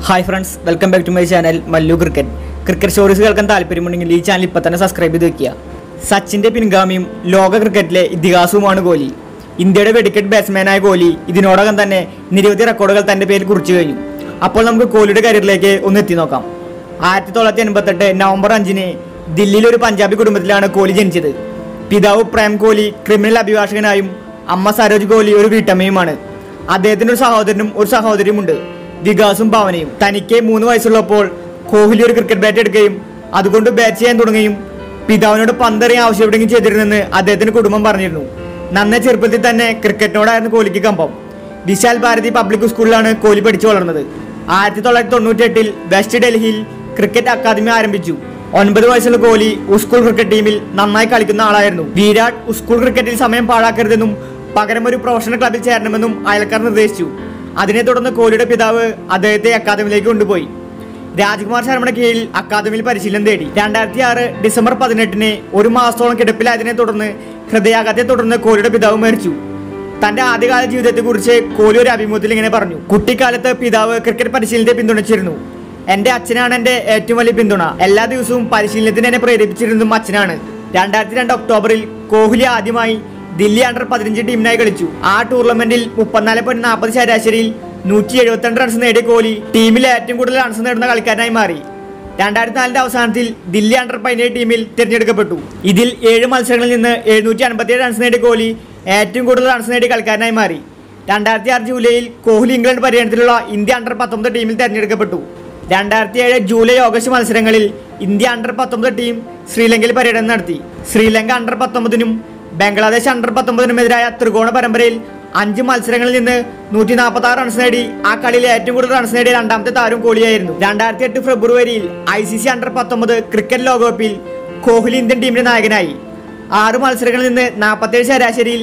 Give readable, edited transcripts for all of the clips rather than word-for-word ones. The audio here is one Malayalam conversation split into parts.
Hi friends, welcome back to my channel Mallu Cricket. Cricket stories കേൾക്കാൻ താൽപര്യമുണ്ടെങ്കിൽ ഈ ചാനൽ ഇപ്പോൾ തന്നെ സബ്സ്ക്രൈബ് ചെയ്ത് വെക്കുക. സച്ചിന്റെ പിൻഗാമിയും ലോക ക്രിക്കറ്റിലെ ഇതിഹാസവുമാണ് കോഹ്ലി. ഇന്ത്യയുടെ വെടിക്കെട്ട് ബാറ്റ്സ്മാനായ കോഹ്ലി ഇതിനോടകം തന്നെ നിരവധി റെക്കോർഡുകൾ തന്റെ പേരിൽ കുറിച്ചു കഴിഞ്ഞു. അപ്പോൾ നമുക്ക് കോഹ്ലിയുടെ കരിയറിലേക്ക് ഒന്ന് എത്തി നോക്കാം. 1988 നവംബർ 5-ന് ദില്ലിയിലെ ഒരു പഞ്ചാബി കുടുംബത്തിലാണ് കോഹ്ലി ജനിച്ചത്. പിതാവ് പ്രേം കോഹ്ലി ക്രിമിനൽ അഭിഭാഷകനായും അമ്മ സരോജ് കോഹ്ലി ഒരു വീട്ടമ്മയുമാണ്. അദ്ദേഹത്തിന് ഒരു സഹോദരനും ഒരു സഹോദരിയുമുണ്ട്, വികാസും ഭാവനയും. തനിക്ക് 3 വയസ്സുള്ളപ്പോൾ കോഹ്ലി ഒരു ക്രിക്കറ്റ് ബാറ്റ് എടുക്കുകയും അതുകൊണ്ട് ബാറ്റ് ചെയ്യാൻ തുടങ്ങുകയും പിതാവിനോട് പന്തെറിയാൻ ആവശ്യപ്പെടുകയും ചെയ്തിരുന്നെന്ന് അദ്ദേഹത്തിന്റെ കുടുംബം പറഞ്ഞിരുന്നു. നന്നേ ചെറുപ്പത്തിൽ തന്നെ ക്രിക്കറ്റിനോടായിരുന്നു കോഹ്ലിക്ക് കമ്പം. വിശാൽ ഭാരതി പബ്ലിക് സ്കൂളിലാണ് കോഹ്ലി പഠിച്ചു വളർന്നത്. 1998 വെസ്റ്റ് ഡൽഹിയിൽ ക്രിക്കറ്റ് അക്കാദമി ആരംഭിച്ചു. 9 വയസ്സുള്ള കോഹ്ലി സ്കൂൾ ക്രിക്കറ്റ് ടീമിൽ നന്നായി കളിക്കുന്ന ആളായിരുന്നു. വിരാട് സ്കൂൾ ക്രിക്കറ്റിൽ സമയം പാഴാക്കരുതെന്നും പകരം ഒരു പ്രൊഫഷണൽ ക്ലബിൽ ചേരണമെന്നും അയൽക്കാർ നിർദ്ദേശിച്ചു. അതിനെ തുടർന്ന് കോഹ്ലിയുടെ പിതാവ് അദ്ദേഹത്തെ അക്കാദമിയിലേക്ക് കൊണ്ടുപോയി. രാജ്കുമാർ ശർമ്മയുടെ കീഴിൽ അക്കാദമിയിൽ പരിശീലനം തേടി. 2006 ഡിസംബർ 18-ന് 1 മാസത്തോളം കിടപ്പിലായതിനെ തുടർന്ന് ഹൃദയാഘാതത്തെ തുടർന്ന് കോഹ്ലിയുടെ പിതാവ് മരിച്ചു. തന്റെ ആദ്യകാല ജീവിതത്തെക്കുറിച്ച് കോഹ്ലി ഒരു അഭിമുഖത്തിൽ ഇങ്ങനെ പറഞ്ഞു: കുട്ടിക്കാലത്ത് പിതാവ് ക്രിക്കറ്റ് പരിശീലനത്തെ പിന്തുണച്ചിരുന്നു. എന്റെ അച്ഛനാണ് എന്റെ ഏറ്റവും വലിയ പിന്തുണ. എല്ലാ ദിവസവും പരിശീലനത്തിന് എന്നെ പ്രേരിപ്പിച്ചിരുന്നതും അച്ഛനാണ്. 2002 ഒക്ടോബറിൽ കോഹ്ലി ആദ്യമായി ദില്ലി അണ്ടർ 15 ടീമിനായി കളിച്ചു. ആ ടൂർണമെന്റിൽ 34.40 ശരാശരിയിൽ 172 റൺസ് നേടിയ കോഹ്ലി ടീമിലെ ഏറ്റവും കൂടുതൽ റൺസ് നേടുന്ന കളിക്കാരനായി മാറി. 2004 അവസാനത്തിൽ ദില്ലി അണ്ടർ 17 ടീമിൽ തിരഞ്ഞെടുക്കപ്പെട്ടു. ഇതിൽ 7 മത്സരങ്ങളിൽ നിന്ന് 757 റൺസ് നേടിയ കോഹ്ലി ഏറ്റവും കൂടുതൽ റൺസ് നേടിയ കളിക്കാരനായി മാറി. 2006 ജൂലൈയിൽ കോഹ്ലി ഇംഗ്ലണ്ട് പര്യടനത്തിലുള്ള ഇന്ത്യ അണ്ടർ 19 ടീമിൽ തിരഞ്ഞെടുക്കപ്പെട്ടു. 2007 ജൂലൈ ഓഗസ്റ്റ് മത്സരങ്ങളിൽ ഇന്ത്യ അണ്ടർ 19 ടീം ശ്രീലങ്കയിൽ പര്യടനം നടത്തി. ശ്രീലങ്ക അണ്ടർ 19-നും ബംഗ്ലാദേശ് അണ്ടർ 19-നുമെതിരായ ത്രികോണ പരമ്പരയിൽ 5 മത്സരങ്ങളിൽ നിന്ന് 146 റൺസ് നേടി ആ കളിയിൽ ഏറ്റവും കൂടുതൽ റൺസ് നേടിയ രണ്ടാമത്തെ താരം കോഹ്ലിയായിരുന്നു. 2008 ഫെബ്രുവരിയിൽ ICC അണ്ടർ 19 ക്രിക്കറ്റ് ലോകകപ്പിൽ കോഹ്ലി ഇന്ത്യൻ ടീമിന്റെ നായകനായി. 6 മത്സരങ്ങളിൽ നിന്ന് 47 ശരാശരിയിൽ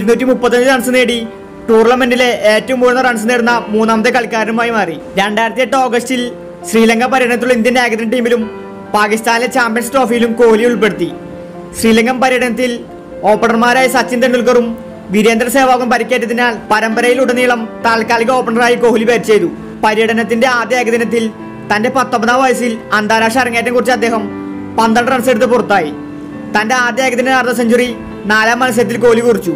235 റൺസ് നേടി ടൂർണമെന്റിലെ ഏറ്റവും കൂടുതൽ റൺസ് നേടുന്ന 3ാമത്തെ കളിക്കാരനുമായി മാറി. 2008 ഓഗസ്റ്റിൽ ശ്രീലങ്ക പര്യടനത്തിലുള്ള ഇന്ത്യൻ ഏകദിന ടീമിലും പാകിസ്ഥാനിലെ ചാമ്പ്യൻസ് ട്രോഫിയിലും കോഹ്ലി ഉൾപ്പെടുത്തി. ശ്രീലങ്കൻ പര്യടനത്തിൽ ഓപ്പണർമാരായ സച്ചിൻ തെണ്ടുൽക്കറും വീരേന്ദ്ര സെവാഗും പരിക്കേറ്റതിനാൽ പരമ്പരയിലുടനീളം താൽക്കാലിക ഓപ്പണറായി കോഹ്ലി ബാറ്റ് ചെയ്തു. പര്യടനത്തിന്റെ ആദ്യ ഏകദിനത്തിൽ തന്റെ 19ാം വയസ്സിൽ അന്താരാഷ്ട്ര അരങ്ങേറ്റം കുറിച്ച് അദ്ദേഹം 12 റൺസ് എടുത്ത് പുറത്തായി. തന്റെ ആദ്യ ഏകദിന അർദ്ധ സെഞ്ചുറി 4ാം മത്സരത്തിൽ കോഹ്ലി കുറിച്ചു.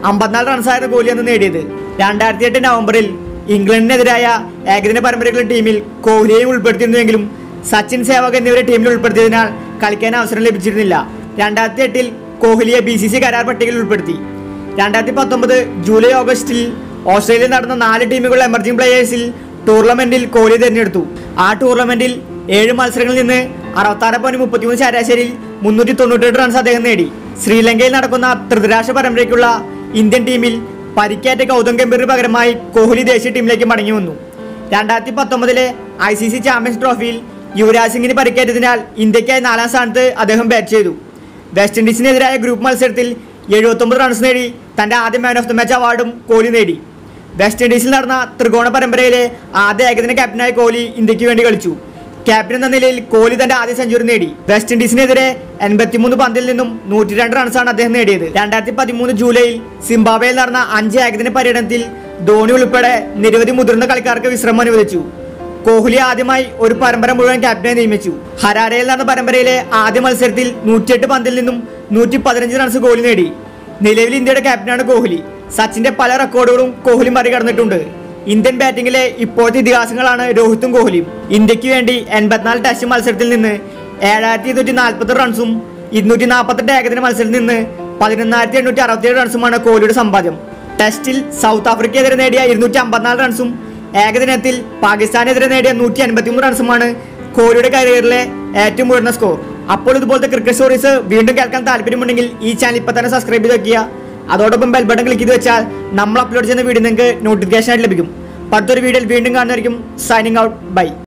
54 റൺസായിരുന്നു കോഹ്ലി അന്ന് നേടിയത്. 2008 നവംബറിൽ ഇംഗ്ലണ്ടിനെതിരായ ഏകദിന പരമ്പരകളുടെ ടീമിൽ കോഹ്ലിയെയും ഉൾപ്പെടുത്തിയിരുന്നുവെങ്കിലും സച്ചിൻ സേവാഗ് എന്നിവരെ ടീമിൽ ഉൾപ്പെടുത്തിയതിനാൽ കളിക്കാൻ അവസരം ലഭിച്ചിരുന്നില്ല. 2008 കോഹ്ലിയെ BCCI കരാർ പട്ടികയിൽ ഉൾപ്പെടുത്തി. 2019 ജൂലൈ ഓഗസ്റ്റിൽ ഓസ്ട്രേലിയയിൽ നടന്ന 4 ടീമുകളുടെ എമർജിംഗ് പ്ലേയേഴ്സിൽ ടൂർണമെന്റിൽ കോഹ്ലി തിരഞ്ഞെടുത്തു. ആ ടൂർണമെന്റിൽ 7 മത്സരങ്ങളിൽ നിന്ന് 66.33 ശരാശരിയിൽ 398 റൺസ് അദ്ദേഹം നേടി. ശ്രീലങ്കയിൽ നടക്കുന്ന ത്രിരാഷ്ട്ര പരമ്പരയ്ക്കുള്ള ഇന്ത്യൻ ടീമിൽ പരിക്കേറ്റ ഗൗതം ഗംഭീറിന് പകരമായി കോഹ്ലി ദേശീയ ടീമിലേക്ക് മടങ്ങി വന്നു. 2019 ICC ചാമ്പ്യൻസ് ട്രോഫിയിൽ യുവരാജ് സിംഗിന് പരിക്കേറ്റതിനാൽ ഇന്ത്യക്കായി 4ാം സ്ഥാനത്ത് അദ്ദേഹം ബാറ്റ് ചെയ്തു. വെസ്റ്റ് ഇൻഡീസിനെതിരായ ഗ്രൂപ്പ് മത്സരത്തിൽ 79 റൺസ് നേടി തന്റെ ആദ്യ മാൻ ഓഫ് ദി മാച്ച് അവാർഡും കോഹ്ലി നേടി. വെസ്റ്റ് ഇൻഡീസിൽ നടന്ന ത്രികോണ പരമ്പരയിലെ ആദ്യ ഏകദിന ക്യാപ്റ്റനായി കോഹ്ലി ഇന്ത്യക്ക് വേണ്ടി കളിച്ചു. ക്യാപ്റ്റൻ എന്ന നിലയിൽ കോഹ്ലി തന്റെ ആദ്യ സെഞ്ചുറി നേടി. വെസ്റ്റ് ഇൻഡീസിനെതിരെ 83 പന്തിൽ നിന്നും 102 റൺസാണ് അദ്ദേഹം നേടിയത്. 2013 ജൂലൈയിൽ സിംബാബ്വേയിൽ നടന്ന 5 ഏകദിന പര്യടനത്തിൽ ധോണി ഉൾപ്പെടെ നിരവധി മുതിർന്ന കളിക്കാർക്ക് വിശ്രമം അനുവദിച്ചു. കോഹ്ലി ആദ്യമായി ഒരു പരമ്പര മുഴുവൻ ക്യാപ്റ്റനെ നിയമിച്ചു. ഹരാരയിൽ നടന്ന പരമ്പരയിലെ ആദ്യ മത്സരത്തിൽ 108 പന്തിൽ നിന്നും 115 റൺസ് കോഹ്ലി നേടി. നിലവിൽ ഇന്ത്യയുടെ ക്യാപ്റ്റനാണ് കോഹ്ലി. സച്ചിന്റെ പല റെക്കോർഡുകളും കോഹ്ലി മറികടന്നിട്ടുണ്ട്. ഇന്ത്യൻ ബാറ്റിംഗിലെ ഇപ്പോഴത്തെ ഇതിഹാസങ്ങളാണ് രോഹിത്തും കോഹ്ലിയും. ഇന്ത്യക്ക് വേണ്ടി 84 ടെസ്റ്റ് മത്സരത്തിൽ നിന്ന് 7240 റൺസും 248 ഏകദിന മത്സരത്തിൽ നിന്ന് 11867 റൺസുമാണ് കോഹ്ലിയുടെ സമ്പാദ്യം. ടെസ്റ്റിൽ സൗത്ത് ആഫ്രിക്കയെതിരെ നേടിയ 254 റൺസും ഏകദിനത്തിൽ പാകിസ്ഥാനെതിരെ നേടിയ 153 റൺസുമാണ് കോഹ്ലിയുടെ കരിയറിലെ ഏറ്റവും ഉയർന്ന സ്കോർ. അപ്പോൾ ഇതുപോലത്തെ ക്രിക്കറ്റ് സ്റ്റോറീസ് വീണ്ടും കേൾക്കാൻ താല്പര്യമുണ്ടെങ്കിൽ ഈ ചാനൽ ഇപ്പോൾ തന്നെ സബ്സ്ക്രൈബ് ചെയ്ത് വെക്കുക. അതോടൊപ്പം ബെൽ ബട്ടൺ ക്ലിക്ക് ചെയ്ത് വെച്ചാൽ നമ്മൾ അപ്ലോഡ് ചെയ്യുന്ന വീഡിയോ നിങ്ങൾക്ക് നോട്ടിഫിക്കേഷൻ ആയിട്ട് ലഭിക്കും. അടുത്തൊരു വീഡിയോയിൽ വീണ്ടും കാണുന്നതായിരിക്കും. Signing out. ബൈ.